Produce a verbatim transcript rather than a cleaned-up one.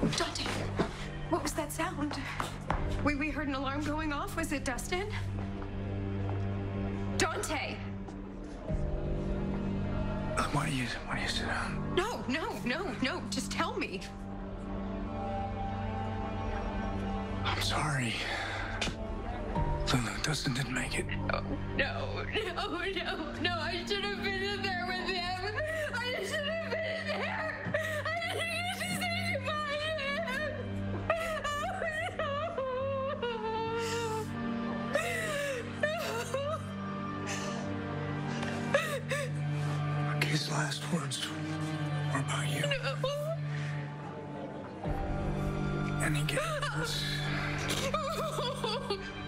Dante, what was that sound? We, we heard an alarm going off. Was it Dustin? Dante! Uh, why do you, why do you sit down? No, no, no, no. Just tell me. I'm sorry. Lulu, Dustin didn't make it. Oh, no, no, no, no. I should have been in there with him. I should have been in there. I didn't get to say goodbye to him. Oh, no. His last words were about you. No. And he gave us...